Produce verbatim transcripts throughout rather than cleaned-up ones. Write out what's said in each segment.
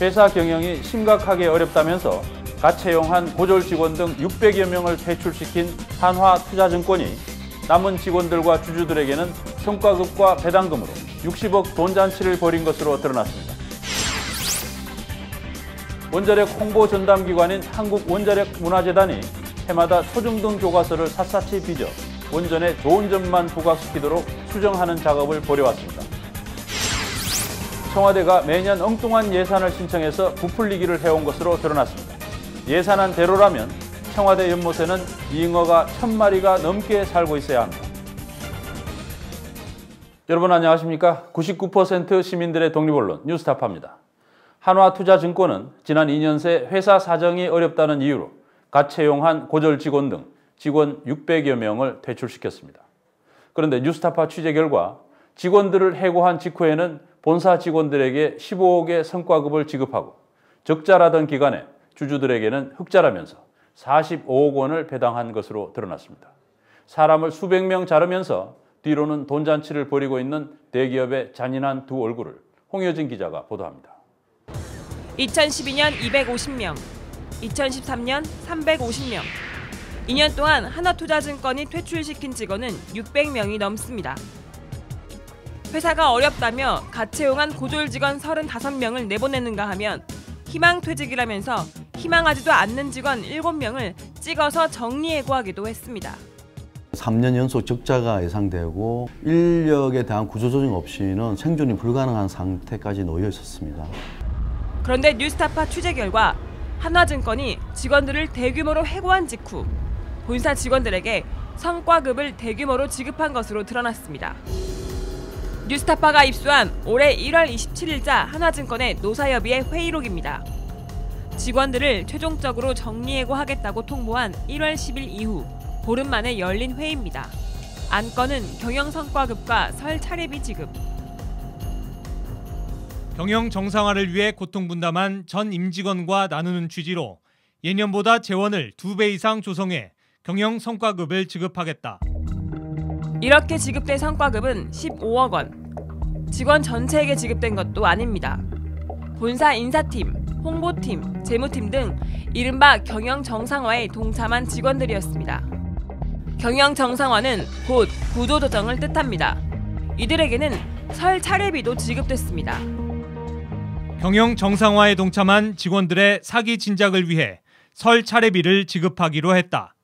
회사 경영이 심각하게 어렵다면서 가채용한 고졸 직원 등 육백여 명을 퇴출시킨 한화투자증권이 남은 직원들과 주주들에게는 성과급과 배당금으로 육십억 돈잔치를 벌인 것으로 드러났습니다. 원자력 홍보 전담기관인 한국원자력문화재단이 해마다 소중등 교과서를 샅샅이 빚어 원전의 좋은 점만 부각시키도록 수정하는 작업을 벌여왔습니다. 청와대가 매년 엉뚱한 예산을 신청해서 부풀리기를 해온 것으로 드러났습니다. 예산안 대로라면 청와대 연못에는 잉어가 천 마리가 넘게 살고 있어야 합니다. 여러분 안녕하십니까? 구십구 퍼센트 시민들의 독립언론 뉴스타파입니다. 한화투자증권은 지난 이 년 새 회사 사정이 어렵다는 이유로 가채용한 고졸 직원 등 직원 육백여 명을 퇴출시켰습니다. 그런데 뉴스타파 취재 결과 직원들을 해고한 직후에는 본사 직원들에게 십오억의 성과급을 지급하고 적자라던 기간에 주주들에게는 흑자라면서 사십오억 원을 배당한 것으로 드러났습니다. 사람을 수백 명 자르면서 뒤로는 돈잔치를 벌이고 있는 대기업의 잔인한 두 얼굴을 홍효진 기자가 보도합니다. 이천십이 년 이백오십 명, 이천십삼 년 삼백오십 명, 이 년 동안 한화투자증권이 퇴출시킨 직원은 육백 명이 넘습니다. 회사가 어렵다며 가채용한 고졸 직원 서른다섯 명을 내보내는가 하면 희망퇴직이라면서 희망하지도 않는 직원 일곱 명을 찍어서 정리해고하기도 했습니다. 삼 년 연속 적자가 예상되고 인력에 대한 구조조정 없이는 생존이 불가능한 상태까지 놓여 있었습니다. 그런데 뉴스타파 취재 결과 한화증권이 직원들을 대규모로 해고한 직후 본사 직원들에게 성과급을 대규모로 지급한 것으로 드러났습니다. 뉴스타파가 입수한 올해 일월 이십칠일자 한화증권의 노사협의회 회의록입니다. 직원들을 최종적으로 정리해고하겠다고 통보한 일월 십일 이후 보름 만에 열린 회의입니다. 안건은 경영성과급과 설 차례비 지급. 경영 정상화를 위해 고통분담한 전 임직원과 나누는 취지로 예년보다 재원을 두 배 이상 조성해 경영성과급을 지급하겠다. 이렇게 지급된 성과급은 십오억 원. 직원 전체에게 지급된 것도 아닙니다. 본사 인사팀, 홍보팀, 재무팀 등 이른바 경영 정상화에 동참한 직원들이었습니다. 경영 정상화는 곧 구조 조정을 뜻합니다. 이들에게는 설 차례비도 지급됐습니다. 경영 정상화에 동참한 직원들의 사기 진작을 위해 설 차례비를 지급하기로 했다.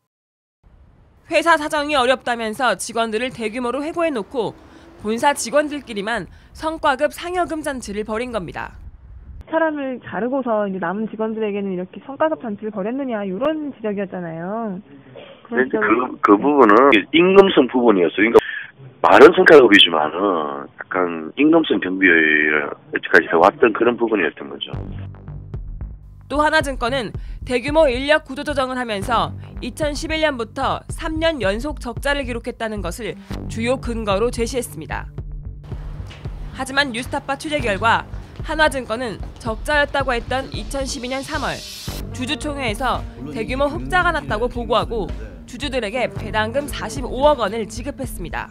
회사 사정이 어렵다면서 직원들을 대규모로 해고해놓고 본사 직원들끼리만 성과급 상여금 잔치를 벌인 겁니다. 사람을 자르고서 이제 남은 직원들에게는 이렇게 성과급 잔치를 벌였느냐 이런 지적이었잖아요. 그, 그, 그 부분은 임금성 부분이었어요. 그러니까 말은 성과급이지만은 약간 임금성 경비를 여태까지 해왔던 그런 부분이었던 거죠. 또 한화증권은 대규모 인력 구조 조정을 하면서 이천십일 년부터 삼 년 연속 적자를 기록했다는 것을 주요 근거로 제시했습니다. 하지만 뉴스타파 취재 결과 한화증권은 적자였다고 했던 이천십이 년 삼월 주주총회에서 대규모 흑자가 났다고 보고하고 주주들에게 배당금 사십오억 원을 지급했습니다.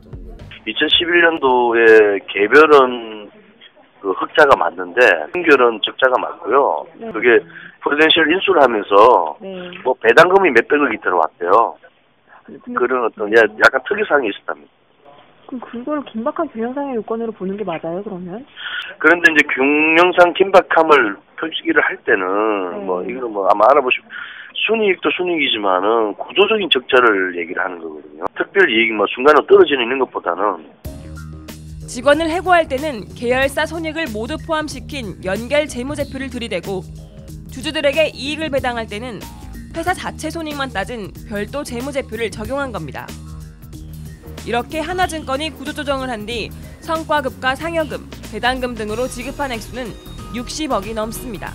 이천십일 년도에 개별은 그 흑자가 맞는데 평균은 적자가 맞고요. 네. 그게 프로덴셜 인수를 하면서 네. 뭐 배당금이 몇백억이 들어왔대요. 근데... 그런 어떤 약간 특이사항이 있었답니다. 그럼 그걸 긴박한 경영상의 요건으로 보는 게 맞아요, 그러면? 그런데 이제 경영상 긴박함을 표시기를 할 때는 네. 뭐 이거 뭐 아마 알아보시면 순이익도 순이익이지만은 구조적인 적자를 얘기를 하는 거거든요. 특별 이익이 뭐 순간으로 떨어지는 있는 것보다는. 직원을 해고할 때는 계열사 손익을 모두 포함시킨 연결 재무제표를 들이대고 주주들에게 이익을 배당할 때는 회사 자체 손익만 따진 별도 재무제표를 적용한 겁니다. 이렇게 한화증권이 구조조정을 한 뒤 성과급과 상여금, 배당금 등으로 지급한 액수는 육십억이 넘습니다.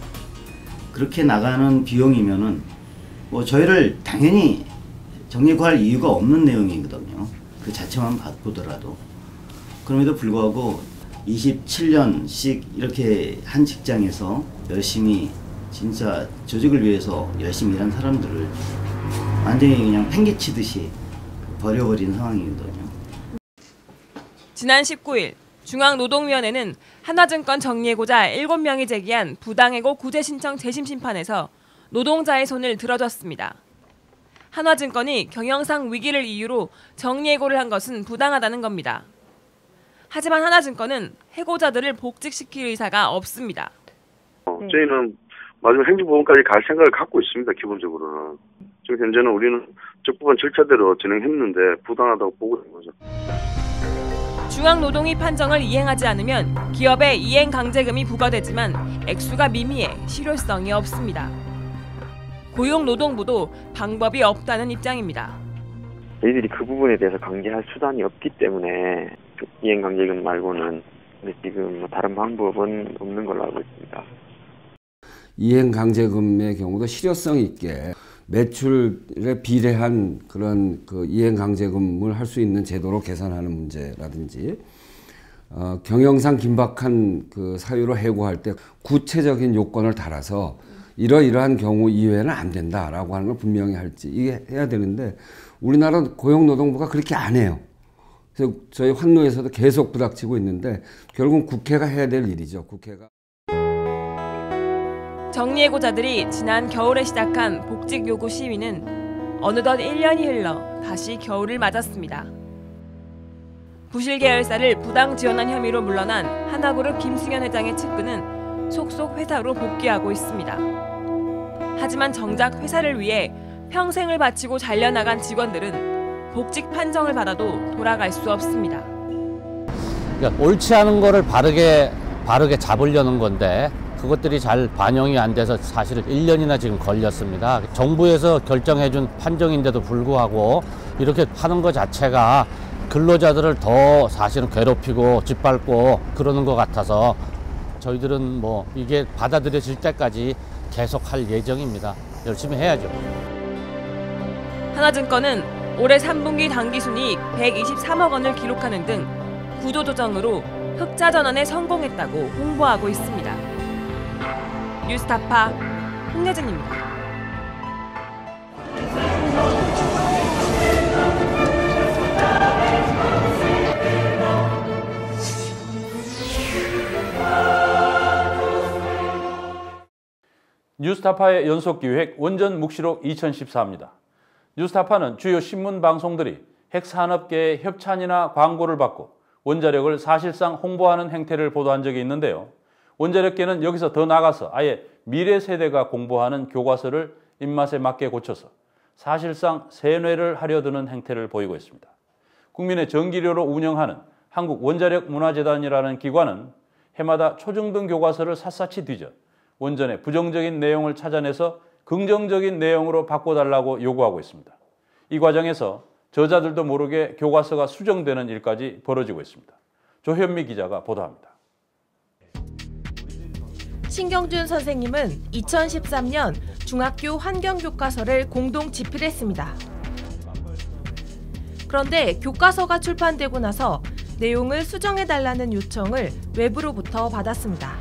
그렇게 나가는 비용이면은 뭐 저희를 당연히 정리구할 이유가 없는 내용이거든요. 그 자체만 보더라도. 그럼에도 불구하고 이십칠 년씩 이렇게 한 직장에서 열심히 진짜 조직을 위해서 열심히 일한 사람들을 완전히 그냥 팽개치듯이 버려버린 상황이거든요. 지난 십구일 중앙노동위원회는 한화증권 정리해고자 일곱 명이 제기한 부당해고 구제 신청 재심 심판에서 노동자의 손을 들어줬습니다. 한화증권이 경영상 위기를 이유로 정리해고를 한 것은 부당하다는 겁니다. 하지만 한화증권은 해고자들을 복직시킬 의사가 없습니다. 어, 저희는 마지막 행정법원까지 갈 생각을 갖고 있습니다. 기본적으로는. 지금 현재는 우리는 적법한 절차대로 진행했는데 부당하다고 보고 있는 거죠. 중앙노동위 판정을 이행하지 않으면 기업에 이행 강제금이 부과되지만 액수가 미미해 실효성이 없습니다. 고용노동부도 방법이 없다는 입장입니다. 저희들이 그 부분에 대해서 강제할 수단이 없기 때문에 이행 강제금 말고는 지금 다른 방법은 없는 걸로 알고 있습니다. 이행 강제금의 경우도 실효성 있게 매출에 비례한 그런 그 이행 강제금을 할 수 있는 제도로 개선하는 문제라든지 어, 경영상 긴박한 그 사유로 해고할 때 구체적인 요건을 달아서 이러이러한 경우 이외에는 안 된다라고 하는 걸 분명히 할지 이게 해야 되는데 우리나라 고용노동부가 그렇게 안 해요. 그래서 저희 환노에서도 계속 부닥치고 있는데 결국은 국회가 해야 될 일이죠. 국회가. 정리해고자들이 지난 겨울에 시작한 복직 요구 시위는 어느덧 일 년이 흘러 다시 겨울을 맞았습니다. 부실 계열사를 부당 지원한 혐의로 물러난 하나그룹 김승현 회장의 측근은 속속 회사로 복귀하고 있습니다. 하지만 정작 회사를 위해 평생을 바치고 잘려나간 직원들은 복직 판정을 받아도 돌아갈 수 없습니다. 그러니까 옳지 않은 거를 바르게 바르게 잡으려는 건데 그것들이 잘 반영이 안 돼서 사실 일 년이나 지금 걸렸습니다. 정부에서 결정해준 판정인데도 불구하고 이렇게 하는 것 자체가 근로자들을 더 사실은 괴롭히고 짓밟고 그러는 것 같아서 저희들은 뭐 이게 받아들여질 때까지 계속 할 예정입니다. 열심히 해야죠. 한화증권은 올해 삼 분기 당기순이익 백이십삼억 원을 기록하는 등 구조조정으로 흑자 전환에 성공했다고 홍보하고 있습니다. 뉴스타파 홍여진입니다. 뉴스타파의 연속기획 원전 묵시록 이천십사입니다. 뉴스타파는 주요 신문 방송들이 핵산업계의 협찬이나 광고를 받고 원자력을 사실상 홍보하는 행태를 보도한 적이 있는데요. 원자력계는 여기서 더 나아가서 아예 미래 세대가 공부하는 교과서를 입맛에 맞게 고쳐서 사실상 세뇌를 하려드는 행태를 보이고 있습니다. 국민의 전기료로 운영하는 한국원자력문화재단이라는 기관은 해마다 초중등 교과서를 샅샅이 뒤져 원전의 부정적인 내용을 찾아내서 긍정적인 내용으로 바꿔달라고 요구하고 있습니다. 이 과정에서 저자들도 모르게 교과서가 수정되는 일까지 벌어지고 있습니다. 조현미 기자가 보도합니다. 신경준 선생님은 이천십삼 년 중학교 환경교과서를 공동 집필했습니다. 그런데 교과서가 출판되고 나서 내용을 수정해달라는 요청을 외부로부터 받았습니다.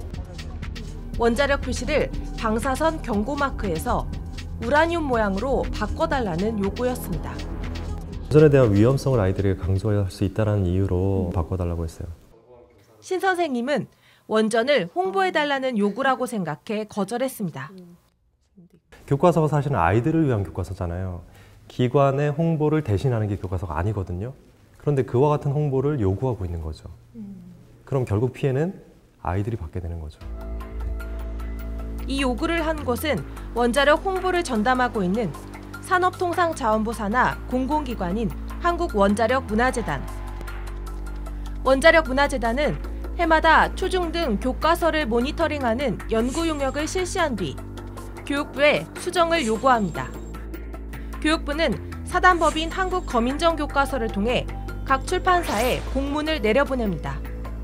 원자력 표시를 방사선 경고마크에서 우라늄 모양으로 바꿔달라는 요구였습니다. 원전에 대한 위험성을 아이들에게 강조할 수 있다는 이유로 바꿔달라고 했어요. 신 선생님은 원전을 홍보해달라는 요구라고 생각해 거절했습니다. 교과서가 사실은 아이들을 위한 교과서잖아요. 기관의 홍보를 대신하는 게 교과서가 아니거든요. 그런데 그와 같은 홍보를 요구하고 있는 거죠. 그럼 결국 피해는 아이들이 받게 되는 거죠. 이 요구를 한 곳은 원자력 홍보를 전담하고 있는 산업통상자원부 산하 공공기관인 한국원자력문화재단. 원자력문화재단은 해마다 초중등 교과서를 모니터링하는 연구 용역을 실시한 뒤 교육부에 수정을 요구합니다. 교육부는 사단법인 한국거민정 교과서를 통해 각 출판사에 공문을 내려보냅니다.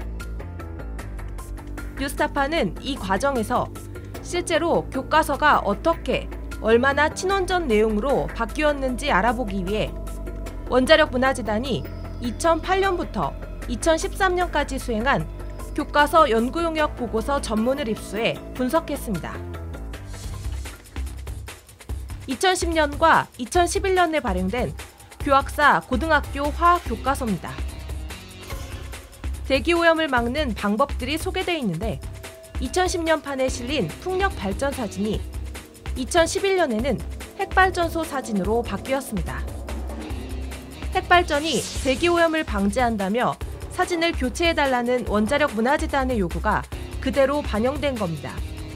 뉴스타파는 이 과정에서 실제로 교과서가 어떻게 얼마나 친원전 내용으로 바뀌었는지 알아보기 위해 원자력문화재단이 이천팔 년부터 이천십삼 년까지 수행한 교과서 연구용역 보고서 전문을 입수해 분석했습니다. 이천십 년과 이천십일 년에 발행된 교학사 고등학교 화학 교과서입니다. 대기오염을 막는 방법들이 소개되어 있는데 이천십 년판에 실린 풍력 발전 사진이 이천십일 년에는 핵발전소 사진으로 바뀌었습니다. 핵발전이 대기오염을 방지한다며 사진을 교체해달라는 원자력 문화재단의 요구가 그대로 반영된 겁니다.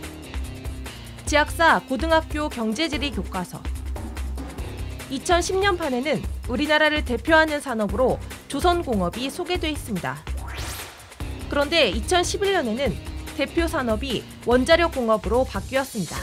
지학사 고등학교 경제지리 교과서. 이천십 년판에는 우리나라를 대표하는 산업으로 조선공업이 소개돼 있습니다. 그런데 이천십일 년에는 대표 산업이 원자력 공업으로 바뀌었습니다.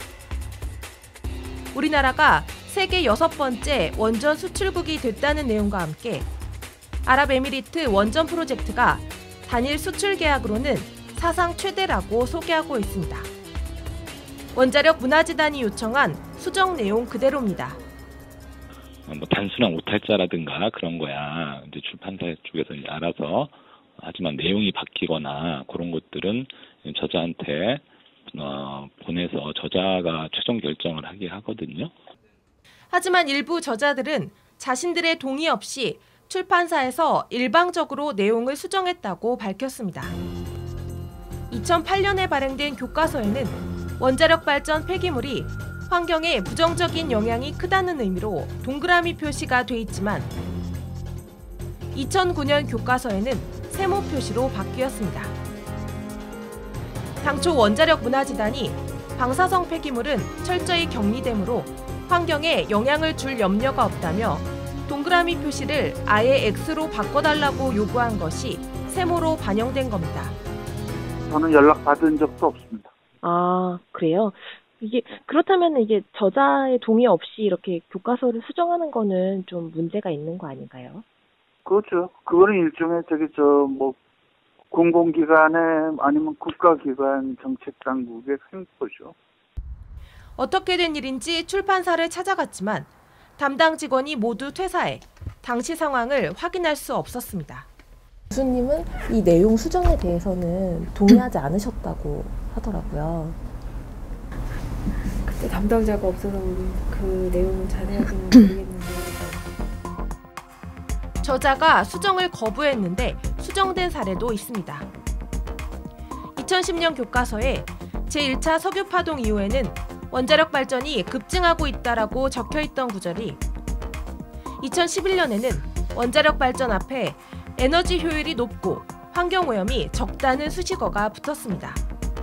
우리나라가 세계 여섯 번째 원전 수출국이 됐다는 내용과 함께 아랍에미리트 원전 프로젝트가 단일 수출 계약으로는 사상 최대라고 소개하고 있습니다. 원자력 문화재단이 요청한 수정 내용 그대로입니다. 뭐 단순한 오탈자라든가 그런 거야 이제 출판사 쪽에서 이제 알아서 하지만 내용이 바뀌거나 그런 것들은 저자한테 어, 보내서 저자가 최종 결정을 하게 하거든요. 하지만 일부 저자들은 자신들의 동의 없이 출판사에서 일방적으로 내용을 수정했다고 밝혔습니다. 이천팔 년에 발행된 교과서에는 원자력 발전 폐기물이 환경에 부정적인 영향이 크다는 의미로 동그라미 표시가 돼 있지만 이천구 년 교과서에는 세모 표시로 바뀌었습니다. 당초 원자력 문화재단이 방사성 폐기물은 철저히 격리되므로 환경에 영향을 줄 염려가 없다며 동그라미 표시를 아예 X로 바꿔달라고 요구한 것이 세모로 반영된 겁니다. 저는 연락받은 적도 없습니다. 아, 그래요? 이게 그렇다면 이게 저자의 동의 없이 이렇게 교과서를 수정하는 거는 좀 문제가 있는 거 아닌가요? 그렇죠. 그거는 일종의 저기 저 뭐 공공기관의 아니면 국가기관 정책당국의 횡포죠. 어떻게 된 일인지 출판사를 찾아갔지만 담당 직원이 모두 퇴사해 당시 상황을 확인할 수 없었습니다. 교수님은 이 내용 수정에 대해서는 동의하지 않으셨다고 하더라고요. 그때 담당자가 없어서 그 내용은 자세하게는 모르겠는데. 저자가 수정을 거부했는데 수정된 사례도 있습니다. 이천십 년 교과서에 제일 차 석유파동 이후에는 원자력 발전이 급증하고 있다라고 적혀있던 구절이 이천십일 년에는 원자력 발전 앞에 에너지 효율이 높고 환경오염이 적다는 수식어가 붙었습니다.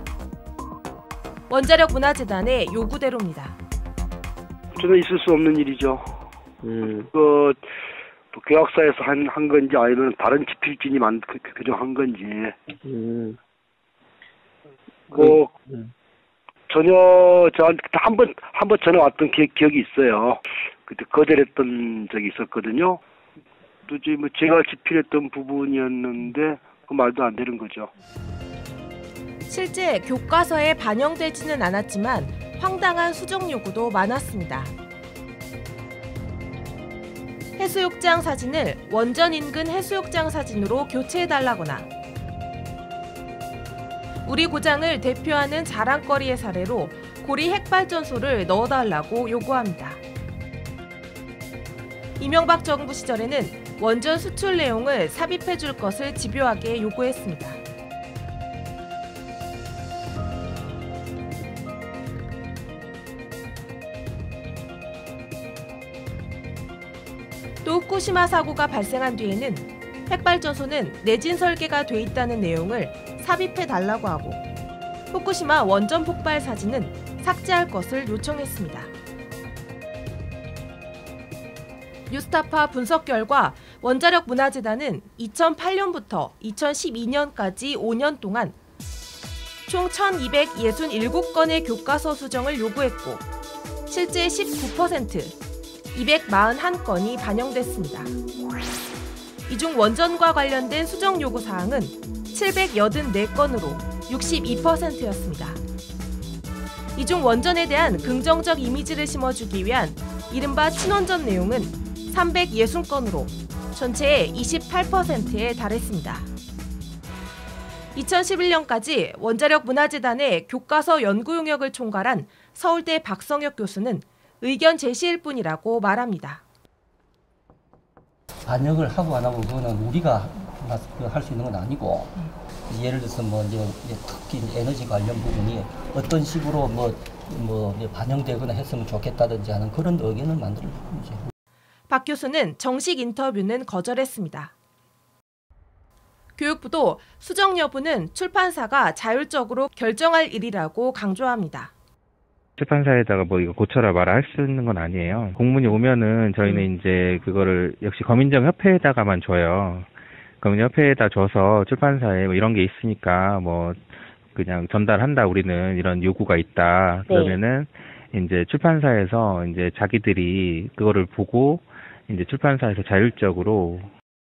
원자력 문화재단의 요구대로입니다. 저는 있을 수 없는 일이죠. 음. 그 교학사에서 한, 한 건지 아니면 다른 집필진이 만 교정한 건지. 음. 뭐 음. 전혀 저한테 한 번 한 번 전에 왔던 기, 기억이 있어요. 그때 거절했던 적이 있었거든요. 도저히 뭐 제가 집필했던 부분이었는데 그 말도 안 되는 거죠. 실제 교과서에 반영되지는 않았지만 황당한 수정 요구도 많았습니다. 해수욕장 사진을 원전 인근 해수욕장 사진으로 교체해달라거나 우리 고장을 대표하는 자랑거리의 사례로 고리 핵발전소를 넣어달라고 요구합니다. 이명박 정부 시절에는 원전 수출 내용을 삽입해줄 것을 집요하게 요구했습니다. 또 후쿠시마 사고가 발생한 뒤에는 핵발전소는 내진 설계가 돼 있다는 내용을 삽입해달라고 하고 후쿠시마 원전 폭발 사진은 삭제할 것을 요청했습니다. 뉴스타파 분석 결과 원자력 문화재단은 이천팔 년부터 이천십이 년까지 오 년 동안 총 천이백육십칠 건의 교과서 수정을 요구했고 실제 십구 퍼센트, 이백사십일 건이 반영됐습니다. 이 중 원전과 관련된 수정 요구 사항은 칠백팔십사 건으로 육십이 퍼센트였습니다. 이 중 원전에 대한 긍정적 이미지를 심어주기 위한 이른바 친원전 내용은 삼백육십 건으로 전체의 이십팔 퍼센트에 달했습니다. 이천십일 년까지 원자력 문화재단의 교과서 연구 용역을 총괄한 서울대 박성혁 교수는 의견 제시일 뿐이라고 말합니다. 반영을 하고 안 하고 그거는 우리가 할 수 있는 건 아니고 예를 들어서 뭐 이제 특히 에너지 관련 부분이 어떤 식으로 뭐 뭐 반영되거나 했으면 좋겠다든지 하는 그런 의견을 만들어 주죠. 박 교수는 정식 인터뷰는 거절했습니다. 교육부도 수정 여부는 출판사가 자율적으로 결정할 일이라고 강조합니다. 출판사에다가 뭐 이거 고쳐라 말아 할 수 있는 건 아니에요. 공문이 오면은 저희는 음. 이제 그거를 역시 검인정 협회에다가만 줘요. 검인정 협회에다 줘서 출판사에 뭐 이런 게 있으니까 뭐 그냥 전달한다 우리는 이런 요구가 있다. 그러면은 네. 이제 출판사에서 이제 자기들이 그거를 보고 이제 출판사에서 자율적으로.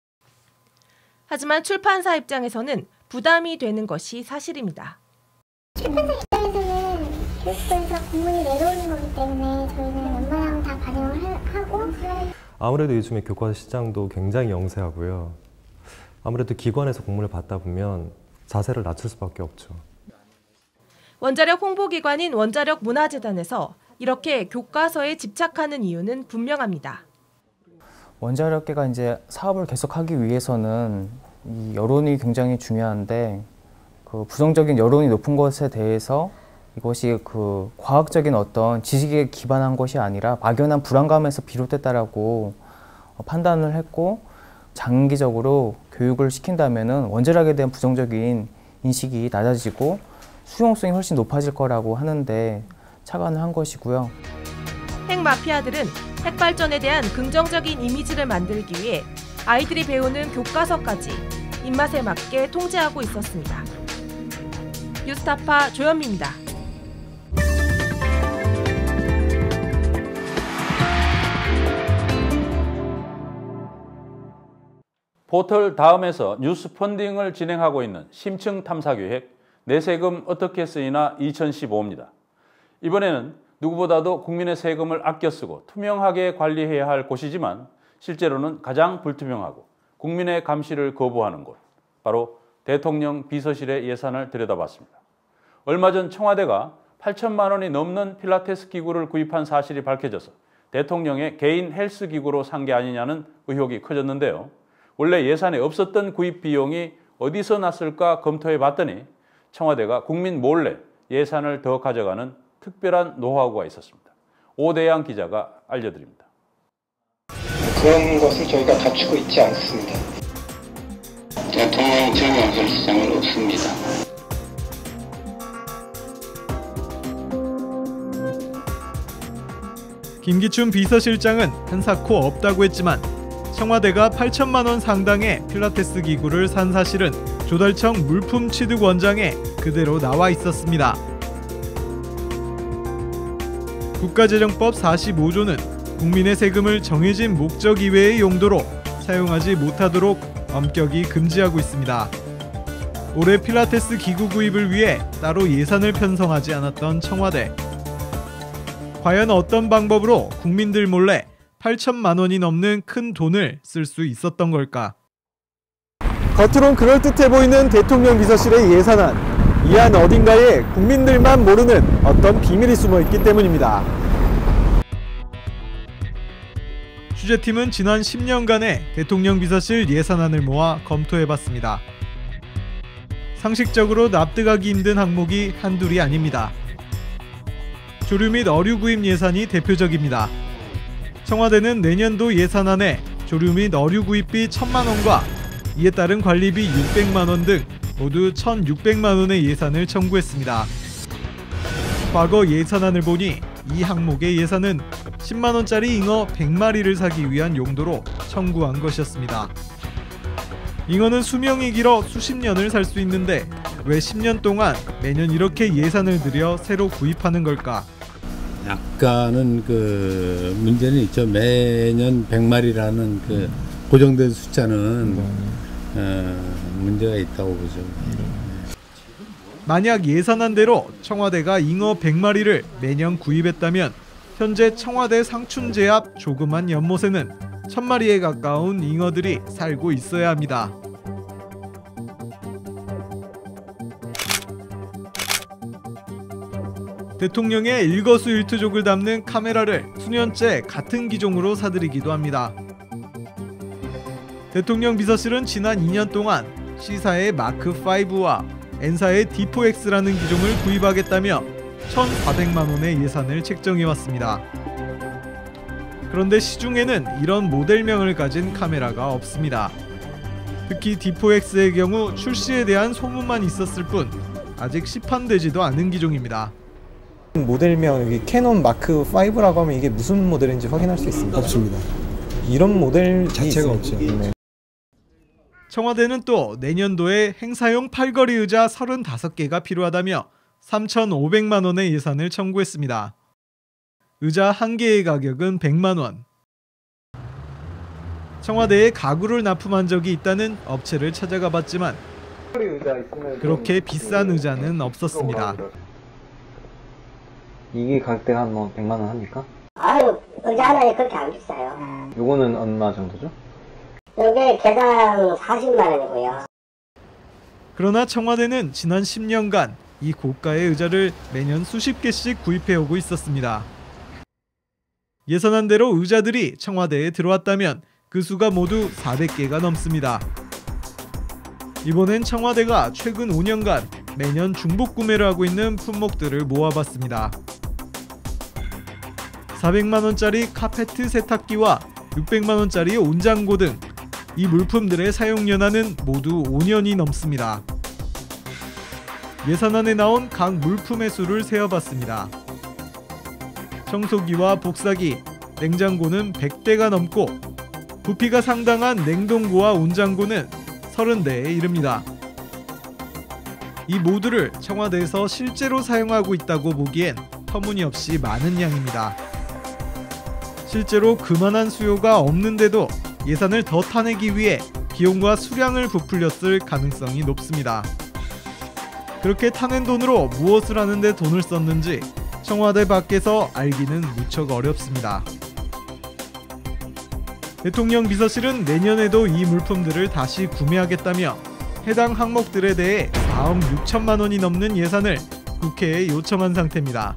하지만 출판사 입장에서는 부담이 되는 것이 사실입니다. 출판사 입장에서는 교육부에서 공문이 내려오는 거기 때문에 저희는 웬만하면 다 반영을 하고. 아무래도 요즘에 교과서 시장도 굉장히 영세하고요. 아무래도 기관에서 공문을 받다 보면 자세를 낮출 수밖에 없죠. 원자력 홍보기관인 원자력 문화재단에서 이렇게 교과서에 집착하는 이유는 분명합니다. 원자력계가 이제 사업을 계속하기 위해서는 이 여론이 굉장히 중요한데 그 부정적인 여론이 높은 것에 대해서 이것이 그 과학적인 어떤 지식에 기반한 것이 아니라 막연한 불안감에서 비롯됐다라고 판단을 했고 장기적으로 교육을 시킨다면은 원자력에 대한 부정적인 인식이 낮아지고 수용성이 훨씬 높아질 거라고 하는데 착안을 한 것이고요. 핵마피아들은 핵발전에 대한 긍정적인 이미지를 만들기 위해 아이들이 배우는 교과서까지 입맛에 맞게 통제하고 있었습니다. 뉴스타파 조현미입니다. 포털 다음에서 뉴스 펀딩을 진행하고 있는 심층 탐사 기획 내 세금 어떻게 쓰이나 이천십오입니다. 이번에는 누구보다도 국민의 세금을 아껴 쓰고 투명하게 관리해야 할 곳이지만 실제로는 가장 불투명하고 국민의 감시를 거부하는 곳, 바로 대통령 비서실의 예산을 들여다봤습니다. 얼마 전 청와대가 팔천만 원이 넘는 필라테스 기구를 구입한 사실이 밝혀져서 대통령의 개인 헬스 기구로 산 게 아니냐는 의혹이 커졌는데요. 원래 예산에 없었던 구입 비용이 어디서 났을까 검토해 봤더니 청와대가 국민 몰래 예산을 더 가져가는 특별한 노하우가 있었습니다. 오대양 기자가 알려드립니다. 그런 것을 저희가 갖추고 있지 않습니다. 대통령 전용 헬스장은 없습니다. 김기춘 비서실장은 한사코 없다고 했지만 청와대가 팔천만 원 상당의 필라테스 기구를 산 사실은 조달청 물품 취득 원장에 그대로 나와 있었습니다. 국가재정법 사십오 조는 국민의 세금을 정해진 목적 이외의 용도로 사용하지 못하도록 엄격히 금지하고 있습니다. 올해 필라테스 기구 구입을 위해 따로 예산을 편성하지 않았던 청와대. 과연 어떤 방법으로 국민들 몰래 팔천만 원이 넘는 큰 돈을 쓸 수 있었던 걸까? 겉으론 그럴듯해 보이는 대통령 비서실의 예산안. 이 안 어딘가에 국민들만 모르는 어떤 비밀이 숨어 있기 때문입니다. 취재팀은 지난 십 년간의 대통령 비서실 예산안을 모아 검토해봤습니다. 상식적으로 납득하기 힘든 항목이 한둘이 아닙니다. 조류 및 어류 구입 예산이 대표적입니다. 청와대는 내년도 예산안에 조류 및 어류 구입비 천만 원과 이에 따른 관리비 육백만 원 등 모두 천육백만 원의 예산을 청구했습니다. 과거 예산안을 보니 이 항목의 예산은 십만 원짜리 잉어 백 마리를 사기 위한 용도로 청구한 것이었습니다. 잉어는 수명이 길어 수십 년을 살 수 있는데 왜 십 년 동안 매년 이렇게 예산을 들여 새로 구입하는 걸까? 약간은 그 문제는 있죠. 매년 백 마리라는 그 고정된 숫자는 어, 문제가 있다고 보죠. 만약 예산안대로 청와대가 잉어 백 마리를 매년 구입했다면 현재 청와대 상춘제 앞 조그만 연못에는 천 마리에 가까운 잉어들이 살고 있어야 합니다. 대통령의 일거수일투족을 담는 카메라를 수년째 같은 기종으로 사들이기도 합니다. 대통령 비서실은 지난 이 년 동안 C사의 마크오와 N사의 디 포 엑스라는 기종을 구입하겠다며 천사백만 원의 예산을 책정해왔습니다. 그런데 시중에는 이런 모델명을 가진 카메라가 없습니다. 특히 디 포 엑스의 경우 출시에 대한 소문만 있었을 뿐 아직 시판되지도 않은 기종입니다. 모델명 여기 캐논 마크 오라고 하면 이게 무슨 모델인지 확인할 수 있습니다. 없습니다. 이런 모델 자체가 없죠. 네. 청와대는 또 내년도에 행사용 팔걸이 의자 서른다섯 개가 필요하다며 삼천오백만 원의 예산을 청구했습니다. 의자 한 개의 가격은 백만 원. 청와대에 가구를 납품한 적이 있다는 업체를 찾아가 봤지만 그렇게 비싼 의자는 없었습니다. 이게 가격대가 한 뭐 백만 원 합니까? 아유, 의자 하나에 그렇게 안 비싸요. 요거는 얼마 정도죠? 요게 개당 사십만 원이고요. 그러나 청와대는 지난 십 년간 이 고가의 의자를 매년 수십 개씩 구입해오고 있었습니다. 예산한 대로 의자들이 청와대에 들어왔다면 그 수가 모두 사백 개가 넘습니다. 이번엔 청와대가 최근 오 년간 매년 중복 구매를 하고 있는 품목들을 모아봤습니다. 사백만 원짜리 카페트 세탁기와 육백만 원짜리 온장고 등 이 물품들의 사용연한은 모두 오 년이 넘습니다. 예산안에 나온 각 물품의 수를 세어봤습니다. 청소기와 복사기, 냉장고는 백 대가 넘고 부피가 상당한 냉동고와 온장고는 서른 대에 이릅니다. 이 모두를 청와대에서 실제로 사용하고 있다고 보기엔 터무니없이 많은 양입니다. 실제로 그만한 수요가 없는데도 예산을 더 타내기 위해 비용과 수량을 부풀렸을 가능성이 높습니다. 그렇게 타낸 돈으로 무엇을 하는데 돈을 썼는지 청와대 밖에서 알기는 무척 어렵습니다. 대통령 비서실은 내년에도 이 물품들을 다시 구매하겠다며 해당 항목들에 대해 사억 육천만 원이 넘는 예산을 국회에 요청한 상태입니다.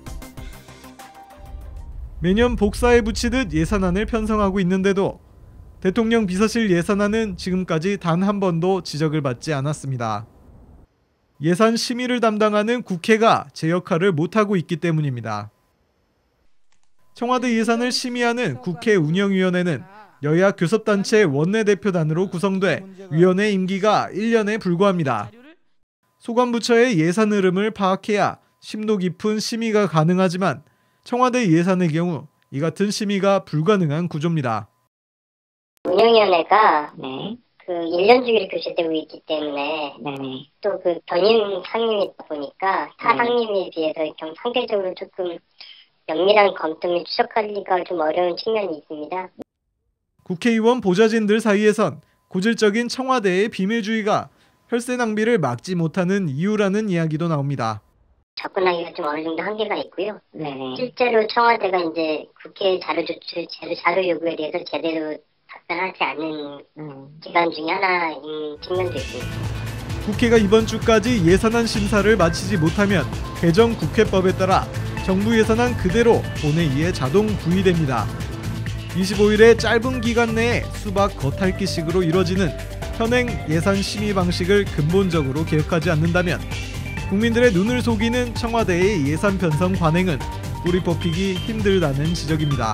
매년 복사에 붙이듯 예산안을 편성하고 있는데도 대통령 비서실 예산안은 지금까지 단 한 번도 지적을 받지 않았습니다. 예산 심의를 담당하는 국회가 제 역할을 못하고 있기 때문입니다. 청와대 예산을 심의하는 국회 운영위원회는 여야 교섭단체 원내대표단으로 구성돼 위원회 임기가 일 년에 불과합니다. 소관부처의 예산 흐름을 파악해야 심도 깊은 심의가 가능하지만 청와대 예산의 경우 이 같은 심의가 불가능한 구조입니다. 운영위원회가 네. 그 일 년 주기로 교체되고 있기 때문에 네. 또 그 전임 상임이다 보니까 타 네. 상임에 비해서 좀 상대적으로 조금 면밀한 검토 및 추적하기가 좀 어려운 측면이 있습니다. 국회의원 보좌진들 사이에선 고질적인 청와대의 비밀주의가 혈세 낭비를 막지 못하는 이유라는 이야기도 나옵니다. 접근하기가 좀 어느 정도 한계가 있고요. 네. 실제로 청와대가 이제 국회 자료 조출, 자료 요구에 대해서 제대로 답변하지 않는 음. 기관 중에 하나인 측면도 있습니다. 국회가 이번 주까지 예산안 심사를 마치지 못하면 개정 국회법에 따라 정부 예산안 그대로 본회의에 자동 부의됩니다. 이십오 일의 짧은 기간 내에 수박 겉핥기식으로 이뤄지는 현행 예산 심의 방식을 근본적으로 개혁하지 않는다면 국민들의 눈을 속이는 청와대의 예산 편성 관행은 뿌리 뽑히기 힘들다는 지적입니다.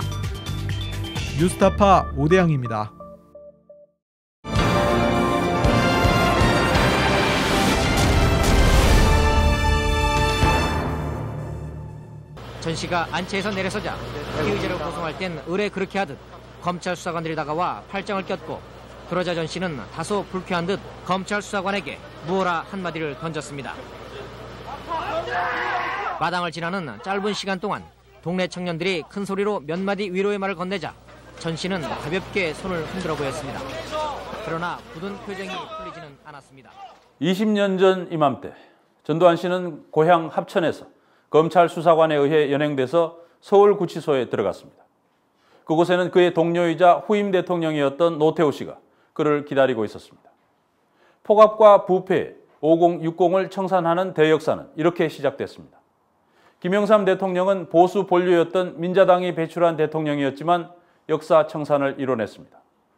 뉴스타파 오대양입니다. 전 씨가 안채에서 내려서자 피의자를 고소할 땐 의뢰 그렇게 하듯 검찰 수사관들이 다가와 팔짱을 꼈고 그러자 전 씨는 다소 불쾌한 듯 검찰 수사관에게 무어라 한마디를 던졌습니다. 마당을 지나는 짧은 시간 동안 동네 청년들이 큰 소리로 몇 마디 위로의 말을 건네자 전 씨는 가볍게 손을 흔들어 보였습니다. 그러나 굳은 표정이 풀리지는 않았습니다. 이십 년 전 이맘때 전두환 씨는 고향 합천에서 검찰 수사관에 의해 연행돼서 서울구치소에 들어갔습니다. 그곳에는 그의 동료이자 후임 대통령이었던 노태우 씨가 그를 기다리고 있었습니다. 폭압과 부패, 오공육공을 청산하는 대역사는 이렇게 시작됐습니다. 김영삼 대통령은 보수 본류였던 민자당이 배출한 대통령이었지만 역사 청산을 이뤄냈습니다.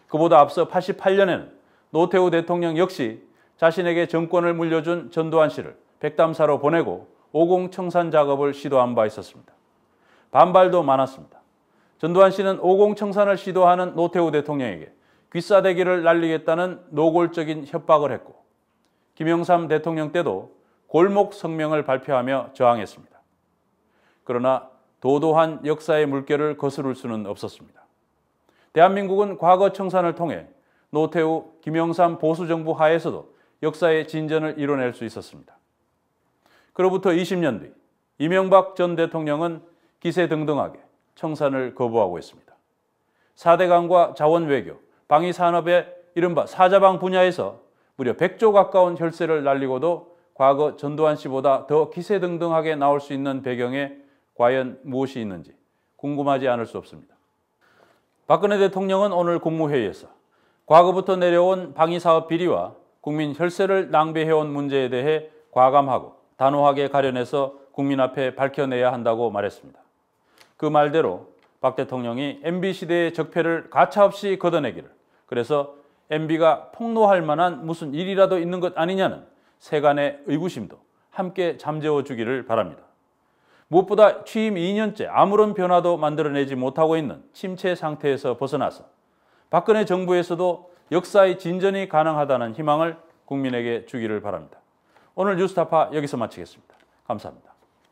그보다 앞서 팔십팔 년에는 노태우 대통령 역시 자신에게 정권을 물려준 전두환 씨를 백담사로 보내고 오공청산 작업을 시도한 바 있었습니다. 반발도 많았습니다. 전두환 씨는 오공청산을 시도하는 노태우 대통령에게 귀싸대기를 날리겠다는 노골적인 협박을 했고, 김영삼 대통령 때도 골목 성명을 발표하며 저항했습니다. 그러나 도도한 역사의 물결을 거스를 수는 없었습니다. 대한민국은 과거 청산을 통해 노태우, 김영삼 보수정부 하에서도 역사의 진전을 이뤄낼 수 있었습니다. 그로부터 이십 년 뒤 이명박 전 대통령은 기세등등하게 청산을 거부하고 있습니다. 사대강과 자원외교, 방위산업의 이른바 사자방 분야에서 무려 백조 가까운 혈세를 날리고도 과거 전두환 씨보다 더 기세등등하게 나올 수 있는 배경에 과연 무엇이 있는지 궁금하지 않을 수 없습니다. 박근혜 대통령은 오늘 국무회의에서 과거부터 내려온 방위사업 비리와 국민 혈세를 낭비해온 문제에 대해 과감하고 단호하게 가려내서 국민 앞에 밝혀내야 한다고 말했습니다. 그 말대로 박 대통령이 엠비 시대의 적폐를 가차없이 걷어내기를, 그래서 엠비가 폭로할 만한 무슨 일이라도 있는 것 아니냐는 세간의 의구심도 함께 잠재워 주기를 바랍니다. 무엇보다 취임 이 년째 아무런 변화도 만들어내지 못하고 있는 침체 상태에서 벗어나서 박근혜 정부에서도 역사의 진전이 가능하다는 희망을 국민에게 주기를 바랍니다. 오늘 뉴스타파 여기서 마치겠습니다. 감사합니다.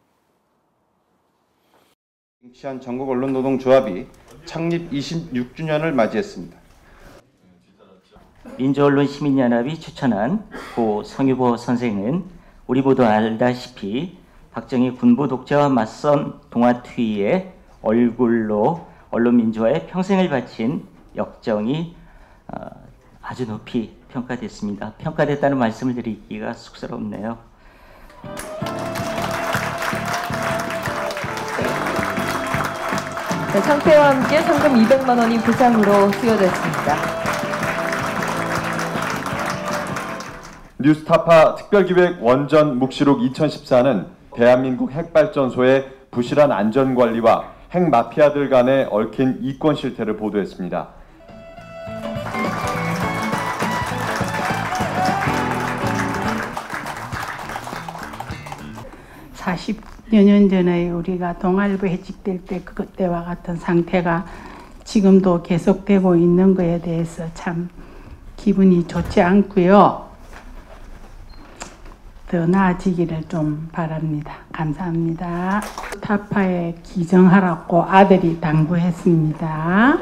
잉치한 전국언론노동조합이 창립 이십육 주년을 맞이했습니다. 민주언론시민연합이 추천한 고 성유보 선생은 우리 모두 알다시피 박정희 군부 독재와 맞선 동아투이의 얼굴로 언론민주화에 평생을 바친 역정이 아주 높이 평가됐습니다. 평가됐다는 말씀을 드리기가 쑥스럽네요. 네, 상패와 함께 상금 이백만 원이 부상으로 수여됐습니다. 뉴스타파 특별기획 원전 묵시록 이천십사는 대한민국 핵발전소의 부실한 안전관리와 핵마피아들 간의 얽힌 이권 실태를 보도했습니다. 사십여 년 전에 우리가 동아일보 해직될 때 그때와 같은 상태가 지금도 계속되고 있는 것에 대해서 참 기분이 좋지 않고요. 더 나아지기를 좀 바랍니다. 감사합니다. 타파에 기증하라고 아들이 당부했습니다.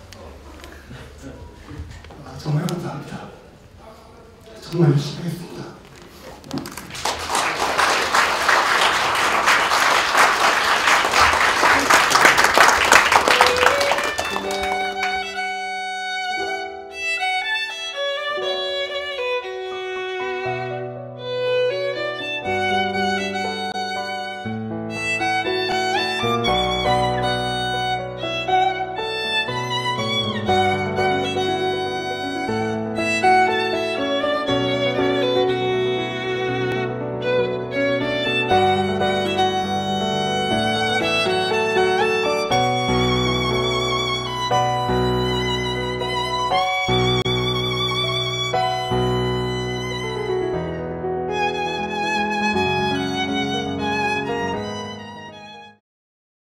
정말 감사합니다. 정말 열심히 하겠습니다.